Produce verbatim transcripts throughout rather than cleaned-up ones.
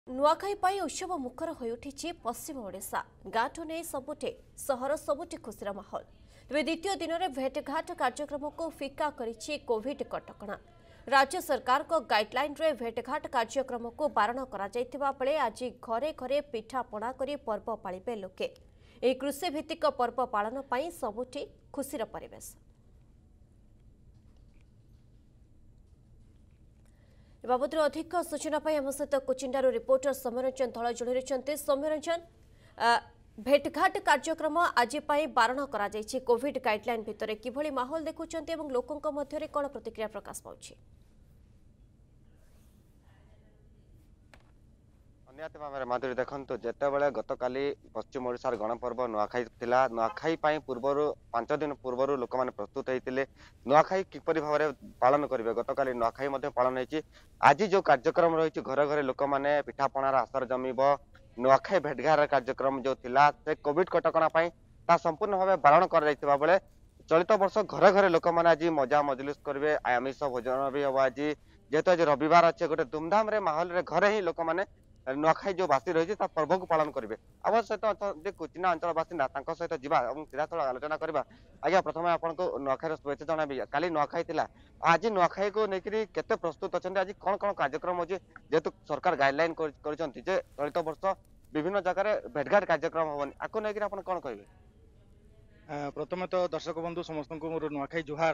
नुआखाई पाई उत्सव मुखर हो उठी पश्चिम ओडिशा गाँठू नहीं सबुठे सहर सबुठे खुशीर माहौल। तेज द्वितीय दिन में भेटघाट कार्यक्रम को फिका करिछि कोविड कटकणा। राज्य सरकार को गाइडलाइन रे भेटघाट कार्यक्रम को बारण करा जायतिबा बेले आज घरे घरे पिठा पणा करी पर्व पालिबे लोके। एही कृषि भित्तिक पर्व पालन पई सबुठी खुशीर परिवेश। बाबद अधिक सूचना आम सहित कोचिंडार रिपोर्टर सौम्यरंजन धल जोड़ी रही। सौम्यरंजन, भेटघाट कार्यक्रम आज बारण करा जायछि कोविड गाइडलाइन भितर किभली माहौल देखुछन्ते एवं लोकंक मध्यरे कोन प्रतिक्रिया प्रकाश पाउछि? निहत भाव माधुरी देखु जितेबाला गतकाली पश्चिम ओडिशार गणपर्व नुआखाई थिला। नुआखाई पूर्वर पांच दिन पूर्व लोक मैंने प्रस्तुत होते नुआखाई किपरि भाव में पालन करेंगे। गतकाली नुआखाई पालन होती। आज जो कार्यक्रम रही घरे घरे लोक मैंने पिठापणार आसर जमीब नुआखाई भेटघाट कार्यक्रम जो थिला से कोविड कटकणा ता संपूर्ण भाव बारण कर बेले चलित वर्ष घरे घरे लोक मैंने आज मजा मजलिस करेंगे। आमिष भोजन भी हम आज जेहेतु आज रविवार अच्छे गोटे धूमधाम रे माहौल रे घरे ही लोक मैंने नुआखाई जो बासी रही पर्व को पालन करेंगे। आम सहित कुचिना अंचल बासिंदा सहित जीवा सीधासल आलोचना करवा। आज्ञा प्रथम आपको नुआखाई शुभेच्छा जनाबी। काली नुआखाई थिला, आज नुआखाई को लेकर केते प्रस्तुत अच्छा? आज कौन कौन कार्यक्रम अच्छे जेहेतु सरकार गाइडलाइन कर चलित वर्ष विभिन्न जगह भेटघाट कार्यक्रम हेनी आपको लेकिन आप कौन कहे? प्रथम तो दर्शक बंधु समस्त को मोर नुआखाई जुहार।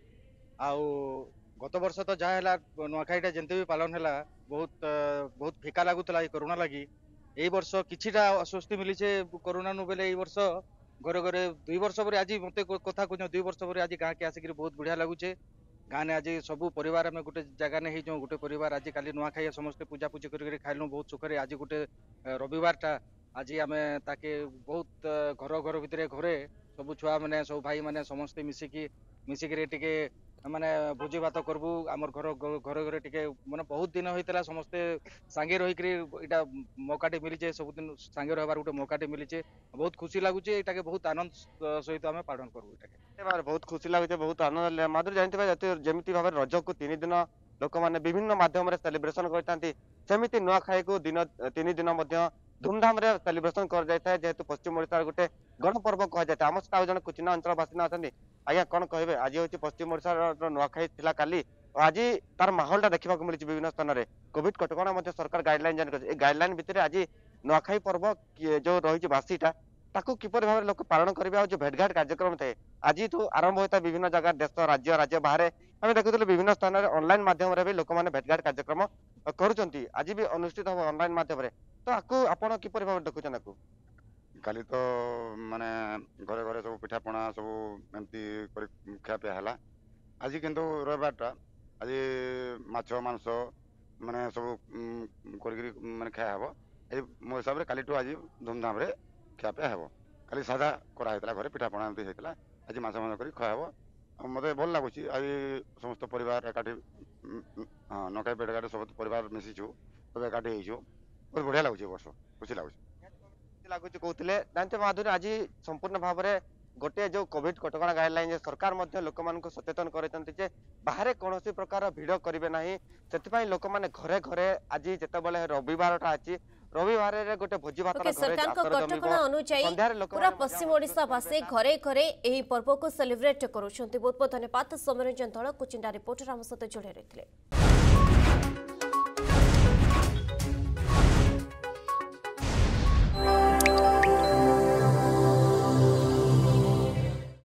आउ गत वर्ष तो जहाँ नुआखाईटा जंते भी पालन है बहुत बहुत फिका लगुला कोरोना लगी। यही वर्ष किछिटा अस्वस्ति मिली कोरोना नु बेले। वर्ष घरे घरे दुई वर्ष पर आज मत कथा कह दुई वर्ष पर आज गाँव के आसिक बहुत बढ़िया लगुचे। गाँव ने आज सब परिवार में गोटे जगह नहीं जो गोटे परिवार आज काली नुआखाई समस्ते पूजा पूजी कर खाइलु बहुत सुखरे। आज गोटे रविवारटा आज आम ताके बहुत घर घर भितर घरे सब छुआ मैंने सब भाई मैंने समस्ते मिसिकी मिसिकी टिके माने भोजी भात करबू। आमर घर घर घर टिके माने बहुत दिन होइतला समस्ते सांगे रहिकरी इटा मौकाटे मिलीचे। सब दिन सांगे रहबार गोटे मौकाटे मिलीचे। बहुत खुशी लागुचे। एटाके बहुत आनंद सहित आमे पालन करबू। एटाके बहुत खुशी लागुचे, बहुत आनंद। माधुरी जानते जमिति भाव रज को तीन दिन लोक मैंने विभिन्न माध्यम रे सेलिब्रेशन करतांती सेमिति नुआखाई को दिन तीन दिन मध्य धूमधाम रे सेलिब्रेशन कर जाय था। जेहेतु पश्चिम ओडिशा गोटे गणपर्व कह जाए। आम सहित जन कुचिना अंचल बासिंदा अच्छा। आज्ञा कौन कहे? आज हूँ पश्चिम ओडिशा नुआखाई थिला काली, आज तार माहौलटा देखा मिली विभिन्न स्थान में कोविड कटकणा सरकार गाइडलाइन जारी कर गाइडलाइन भितर आज नुआखाई पर्व जो रही बासीटा ताकू किपर भाव लोक पालन करेंगे। जो भेटघाट कार्यक्रम थे आज तो आरंभ होता है विभिन्न जगह देश राज्य राज्य बाहर आम देखुँ विभिन्न स्थान में ऑनलाइन माध्यम भी लोक मैंने भेटघाट कार्यक्रम करुँच। आज भी अनुष्ठित हम ऑनलाइन माध्यम तो आपको आपड़ किपर भाव देखुन? आपको काली तो माने घरे घरे सब पिठापणा सब एमती खापिया है। आज किंतु रविवारटा आज माछ मांस माने सब कर माने खाया हम। मो हिसाब से काली आज धूमधाम रे खापिया हे। खाली सादा कराई घरे पिठापणा एमती होता। आज माछ मांस कर खाया हम। मत भल लगुच। आज समस्त परिवार एकाठी हाँ नकाई भेटघाट सब परिवार मिशीचु सब एकाठी हो बहुत बढ़िया लगुच। वर्ष खुशी लगुच लगुच कहते जानते माधुरी आज संपूर्ण भाव में गोटे जो कोविड कटकणा गाइडलाइन सरकार लोक मान सचेतन करते बाहर कौन प्रकार भिड़ करेंगे ना से लोक मैंने घरे घरे आज जितेबाला रविवार अच्छी रविवार गोटे भोजी भात कटकणा अनुଯାयी पूरा पश्चिम ओडिशावासी घरे घरे यही पर्व को सेलिब्रेट करुछन्ति। बहुत बहुत धन्यवाद सौम्यरंजन धल कोचिंडा रिपोर्टर आम सहित जोड़े रही।